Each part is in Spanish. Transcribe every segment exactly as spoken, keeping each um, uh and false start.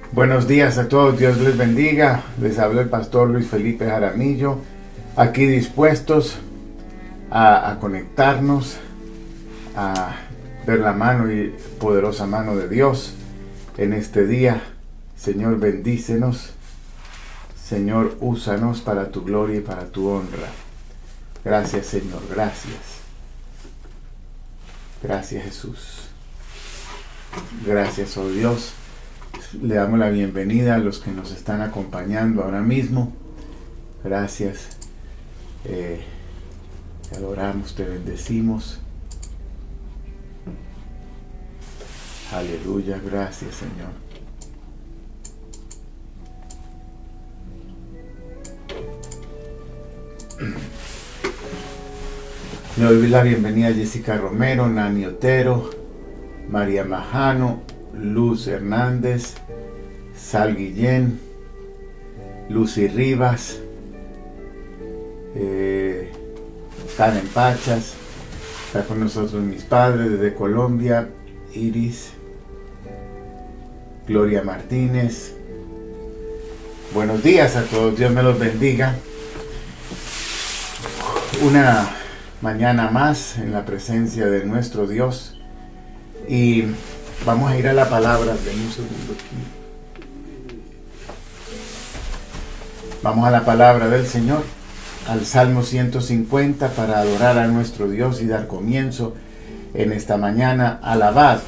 Buenos días a todos, Dios les bendiga. Les habla el pastor Luis Felipe Jaramillo, aquí dispuestos a, a conectarnos, a ver la mano y poderosa mano de Dios en este día. Señor, bendícenos. Señor, úsanos para tu gloria y para tu honra. Gracias, Señor, gracias. Gracias, Jesús. Gracias, oh Dios. Le damos la bienvenida a los que nos están acompañando ahora mismo. Gracias. Eh, te adoramos, te bendecimos. Aleluya, gracias, Señor. Le doy la bienvenida a Jessica Romero, Nani Otero, María Majano, Luz Hernández, Sal Guillén, Lucy Rivas, eh, Karen Pachas, está con nosotros mis padres desde Colombia, Iris, Gloria Martínez. Buenos días a todos, Dios me los bendiga. Una mañana más en la presencia de nuestro Dios y vamos a ir a la palabra. Ven un segundo aquí. Vamos a la palabra del Señor, al Salmo ciento cincuenta, para adorar a nuestro Dios y dar comienzo en esta mañana. Alabad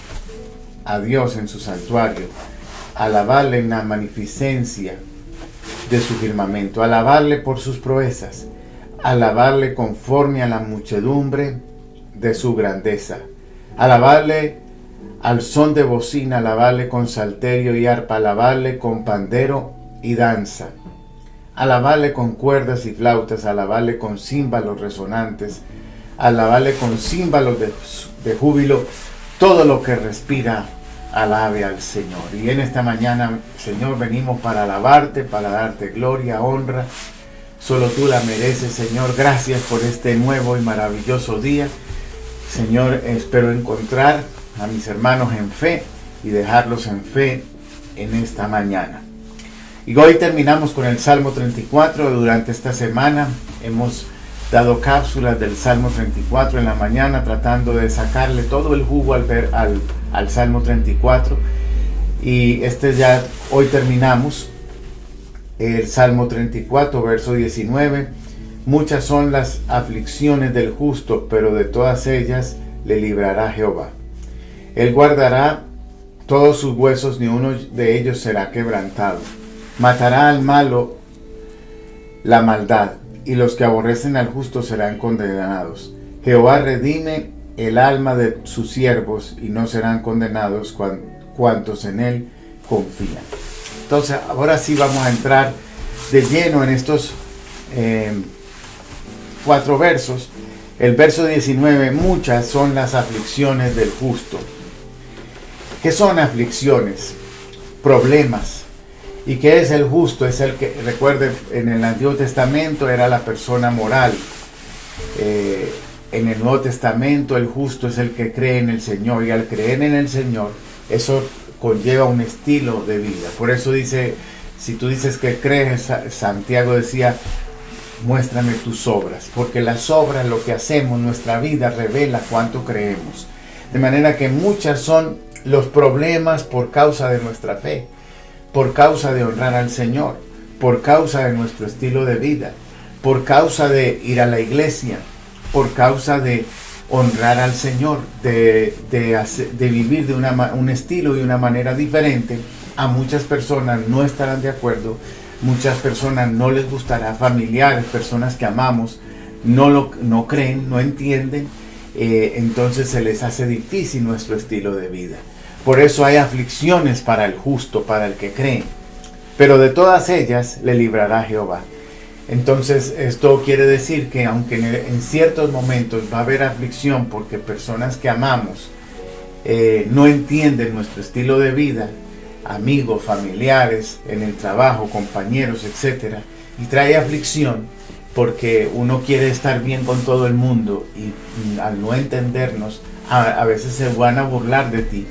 a Dios en su santuario, alabarle en la magnificencia de su firmamento, alabarle por sus proezas, alabarle conforme a la muchedumbre de su grandeza, alabarle al son de bocina, alabarle con salterio y arpa, alabarle con pandero y danza, alabarle con cuerdas y flautas, alabarle con címbalos resonantes, alabarle con címbalos de, de júbilo. Todo lo que respira, alabe al Señor. Y en esta mañana, Señor, venimos para alabarte, para darte gloria, honra. Solo tú la mereces, Señor. Gracias por este nuevo y maravilloso día. Señor, espero encontrar a mis hermanos en fe y dejarlos en fe en esta mañana. Y hoy terminamos con el Salmo treinta y cuatro. Durante esta semana hemos dado cápsulas del Salmo treinta y cuatro en la mañana, tratando de sacarle todo el jugo al, ver, al, al Salmo treinta y cuatro. Y este ya, hoy terminamos el Salmo treinta y cuatro, verso diecinueve. Muchas son las aflicciones del justo, pero de todas ellas le librará Jehová. Él guardará todos sus huesos, ni uno de ellos será quebrantado. Matará al malo la maldad, y los que aborrecen al justo serán condenados. Jehová redime el alma de sus siervos, y no serán condenados cuan, cuantos en él confían. Entonces, ahora sí vamos a entrar de lleno en estos eh, cuatro versos. El verso diecinueve, muchas son las aflicciones del justo. ¿Qué son aflicciones? Problemas. ¿Y qué es el justo? Es el que, recuerde, en el Antiguo Testamento era la persona moral. Eh, en el Nuevo Testamento el justo es el que cree en el Señor, y al creer en el Señor, eso conlleva un estilo de vida. Por eso dice, si tú dices que crees, Santiago decía, muéstrame tus obras, porque las obras, lo que hacemos, nuestra vida revela cuánto creemos. De manera que muchas son los problemas por causa de nuestra fe, por causa de honrar al Señor, por causa de nuestro estilo de vida, por causa de ir a la iglesia, por causa de honrar al Señor, de, de, hacer, de vivir de una, un estilo y una manera diferente. A muchas personas no estarán de acuerdo, muchas personas no les gustará, familiares, personas que amamos, no, lo, no creen, no entienden, eh, entonces se les hace difícil nuestro estilo de vida. Por eso hay aflicciones para el justo, para el que cree, pero de todas ellas le librará Jehová. Entonces esto quiere decir que aunque en ciertos momentos va a haber aflicción porque personas que amamos eh, no entienden nuestro estilo de vida, amigos, familiares, en el trabajo, compañeros, etcétera, y trae aflicción porque uno quiere estar bien con todo el mundo y, y al no entendernos a, a veces se van a burlar de ti.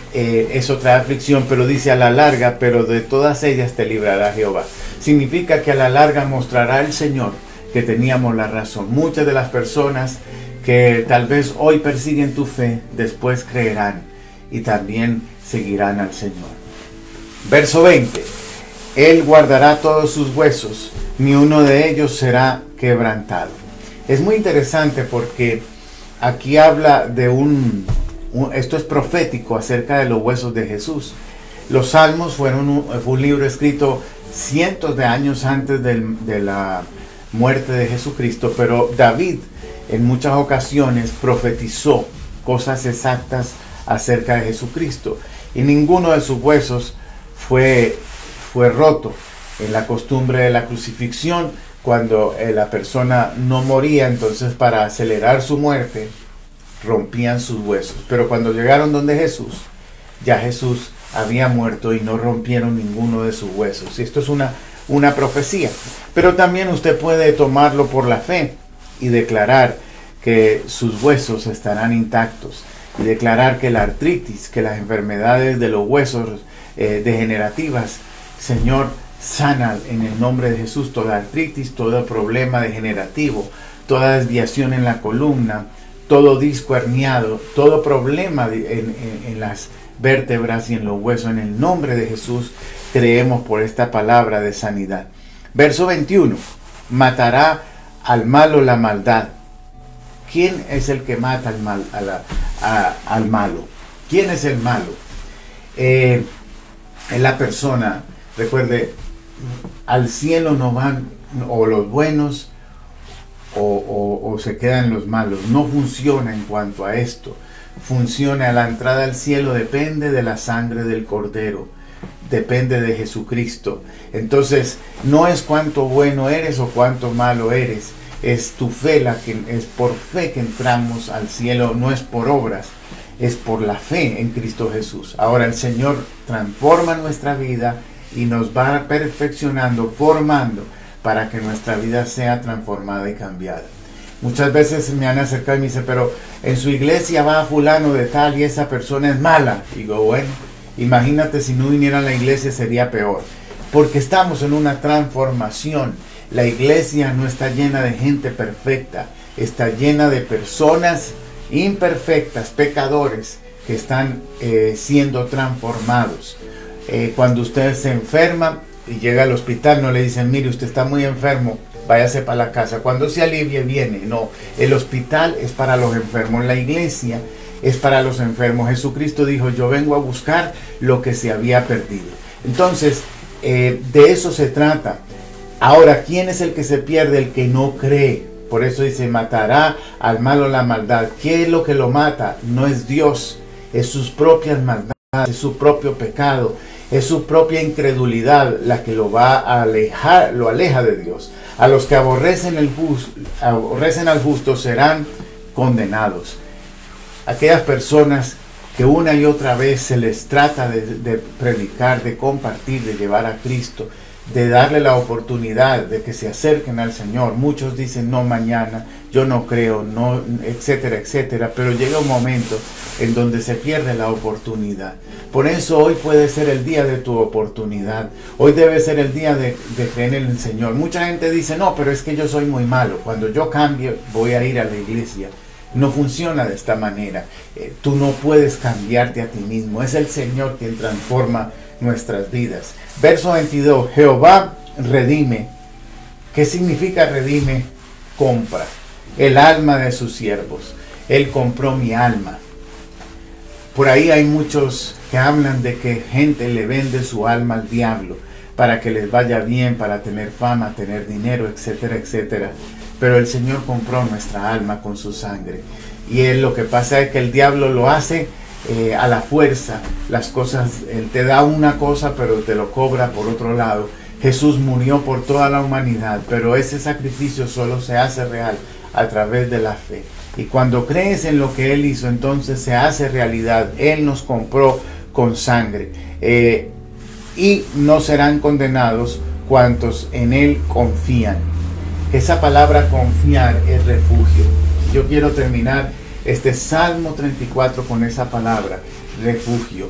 eh, eso trae aflicción, pero dice a la larga, pero de todas ellas te librará Jehová. Significa que a la larga mostrará el Señor que teníamos la razón. Muchas de las personas que tal vez hoy persiguen tu fe, después creerán y también seguirán al Señor. Verso veinte. Él guardará todos sus huesos, ni uno de ellos será quebrantado. Es muy interesante porque aquí habla de un, un esto es profético acerca de los huesos de Jesús. Los Salmos fueron un, fue un libro escrito cientos de años antes del, de la muerte de Jesucristo, pero David en muchas ocasiones profetizó cosas exactas acerca de Jesucristo y ninguno de sus huesos fue, fue roto. En la costumbre de la crucifixión, cuando eh, la persona no moría, entonces para acelerar su muerte rompían sus huesos, pero cuando llegaron donde Jesús, ya Jesús había muerto y no rompieron ninguno de sus huesos. Y esto es una, una profecía, pero también usted puede tomarlo por la fe y declarar que sus huesos estarán intactos y declarar que la artritis, que las enfermedades de los huesos eh, degenerativas, Señor, sana en el nombre de Jesús toda artritis, todo problema degenerativo, toda desviación en la columna, todo disco herniado, todo problema en, en, en las vértebras y en los huesos. En el nombre de Jesús creemos por esta palabra de sanidad. Verso veintiuno. Matará al malo la maldad. ¿Quién es el que mata al, mal, a la, a, al malo? ¿Quién es el malo? Eh, es la persona. Recuerde, al cielo no van o los buenos o, o, o se quedan los malos. No funciona en cuanto a esto. Funciona, la entrada al cielo depende de la sangre del Cordero, depende de Jesucristo. Entonces no es cuánto bueno eres o cuánto malo eres, es tu fe, la que es por fe que entramos al cielo, no es por obras, es por la fe en Cristo Jesús. Ahora el Señor transforma nuestra vida y nos va perfeccionando, formando para que nuestra vida sea transformada y cambiada. Muchas veces me han acercado y me dicen, pero en su iglesia va fulano de tal y esa persona es mala. Y digo, bueno, imagínate si no viniera a la iglesia sería peor. Porque estamos en una transformación. La iglesia no está llena de gente perfecta, está llena de personas imperfectas, pecadores, que están eh, siendo transformados. Eh, cuando usted se enferma y llega al hospital, no le dicen, mire, usted está muy enfermo, váyase para la casa. Cuando se alivie, viene. No, el hospital es para los enfermos, la iglesia es para los enfermos. Jesucristo dijo, yo vengo a buscar lo que se había perdido. Entonces, eh, de eso se trata. Ahora, ¿quién es el que se pierde? El que no cree. Por eso dice, matará al malo la maldad. ¿Qué es lo que lo mata? No es Dios, es sus propias maldades, es su propio pecado, es su propia incredulidad la que lo va a alejar, lo aleja de Dios. A los que aborrecen, el justo, aborrecen al justo serán condenados. Aquellas personas que una y otra vez se les trata de, de predicar, de compartir, de llevar a Cristo, de darle la oportunidad de que se acerquen al Señor. Muchos dicen, no, mañana, yo no creo, no, etcétera, etcétera. Pero llega un momento en donde se pierde la oportunidad. Por eso hoy puede ser el día de tu oportunidad. Hoy debe ser el día de, de creer en el Señor. Mucha gente dice, no, pero es que yo soy muy malo. Cuando yo cambie, voy a ir a la iglesia. No funciona de esta manera. Eh, tú no puedes cambiarte a ti mismo. Es el Señor quien transforma nuestras vidas. Verso veintidós. Jehová redime. ¿Qué significa redime? Compra el alma de sus siervos. Él compró mi alma. Por ahí hay muchos que hablan de que gente le vende su alma al diablo para que les vaya bien, para tener fama, tener dinero, etcétera, etcétera. Pero el Señor compró nuestra alma con su sangre. Y él, lo que pasa es que el diablo lo hace eh, a la fuerza. Las cosas, él te da una cosa, pero te lo cobra por otro lado. Jesús murió por toda la humanidad, pero ese sacrificio solo se hace real a través de la fe. Y cuando crees en lo que Él hizo, entonces se hace realidad. Él nos compró con sangre. Eh, y no serán condenados cuantos en Él confían. Esa palabra confiar es refugio. Yo quiero terminar este Salmo treinta y cuatro con esa palabra, refugio.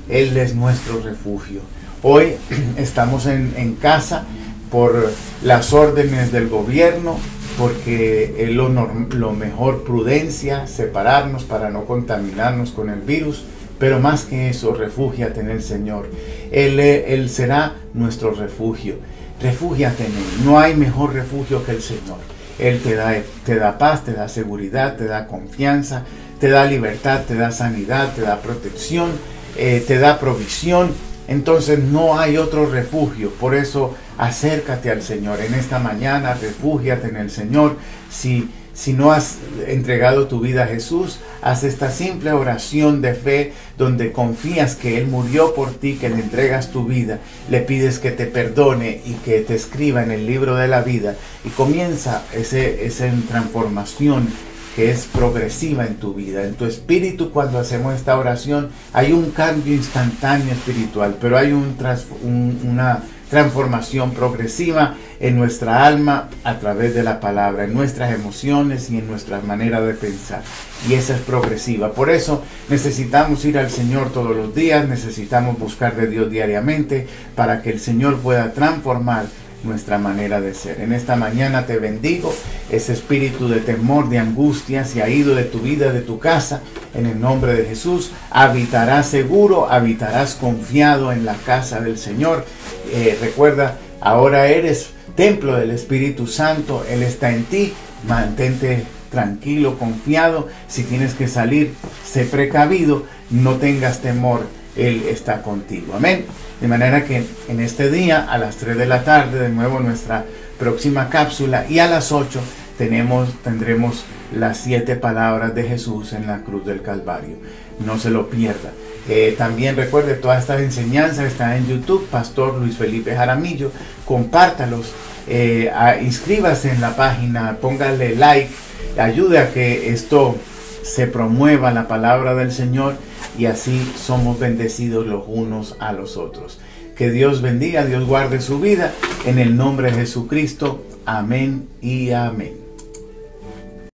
Él es nuestro refugio. Hoy estamos en, en casa por las órdenes del gobierno, porque es lo, lo mejor prudencia, separarnos para no contaminarnos con el virus. Pero más que eso, refúgiate en el Señor. Él, Él será nuestro refugio. Refúgiate en Él. No hay mejor refugio que el Señor. Él te da, te da paz, te da seguridad, te da confianza, te da libertad, te da sanidad, te da protección, eh, te da provisión. Entonces no hay otro refugio. Por eso acércate al Señor. En esta mañana refúgiate en el Señor. Si, si no has entregado tu vida a Jesús, haz esta simple oración de fe donde confías que Él murió por ti, que le entregas tu vida, le pides que te perdone y que te escriba en el libro de la vida, y comienza ese, esa transformación que es progresiva en tu vida, en tu espíritu. Cuando hacemos esta oración hay un cambio instantáneo espiritual, pero hay un, un, una transformación progresiva en nuestra alma a través de la palabra, en nuestras emociones y en nuestra manera de pensar. Y esa es progresiva. Por eso necesitamos ir al Señor todos los días, necesitamos buscar de Dios diariamente para que el Señor pueda transformar nuestra manera de ser. En esta mañana te bendigo. Ese espíritu de temor, de angustia se ha ido de tu vida, de tu casa. En el nombre de Jesús habitarás seguro, habitarás confiado en la casa del Señor. Eh, recuerda, ahora eres templo del Espíritu Santo. Él está en ti. Mantente tranquilo, confiado. Si tienes que salir, sé precavido, no tengas temor. Él está contigo. Amén. De manera que en este día a las tres de la tarde de nuevo nuestra próxima cápsula, y a las ocho tenemos, tendremos las siete palabras de Jesús en la cruz del Calvario. No se lo pierda. Eh, también recuerde, todas estas enseñanzas están en YouTube, Pastor Luis Felipe Jaramillo. Compártalos, eh, a, inscríbase en la página, póngale like, ayude a que esto se promueva, la palabra del Señor, y así somos bendecidos los unos a los otros. Que Dios bendiga, Dios guarde su vida, en el nombre de Jesucristo. Amén y amén.